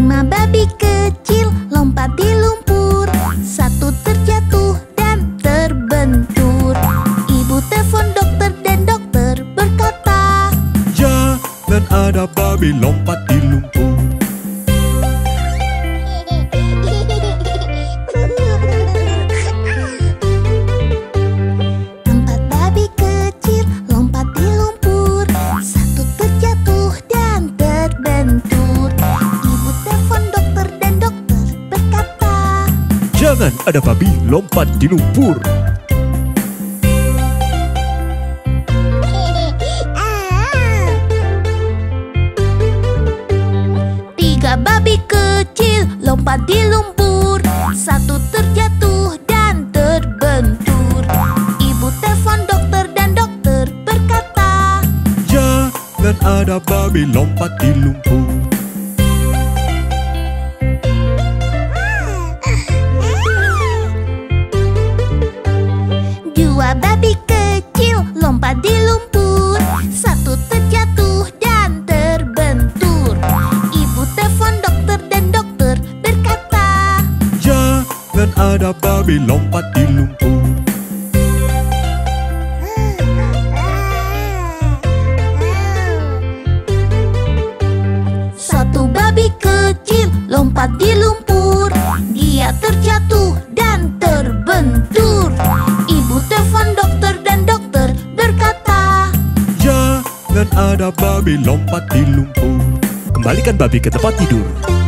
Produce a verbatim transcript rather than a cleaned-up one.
Lima babi kecil lompat di lumpur. Satu terjatuh dan terbentur. Ibu telepon dokter dan dokter berkata, jangan ada babi lompat di lumpur. Empat babi kecil lompat di lumpur. Satu terjatuh dan terbentur. Ibu telepon dokter dan dokter berkata, Jangan ada babi lompat di lumpur. Tiga babi kecil lompat di lumpur. Satu terjatuh dan terbentur. Ibu telepon dokter dan dokter berkata, Jangan ada babi lompat di lumpur. dua babi kecil lompat di lumpur. Satu terjatuh dan terbentur. Ibu telepon dokter dan dokter berkata, Jangan ada babi lompat di lumpur. satu babi kecil lompat di lumpur. Dia terjatuh dan terbentur. Ibu telepon dokter dan dokter berkata, Jangan ada babi lompat di lumpur. Kembalikan babi ke tempat tidur.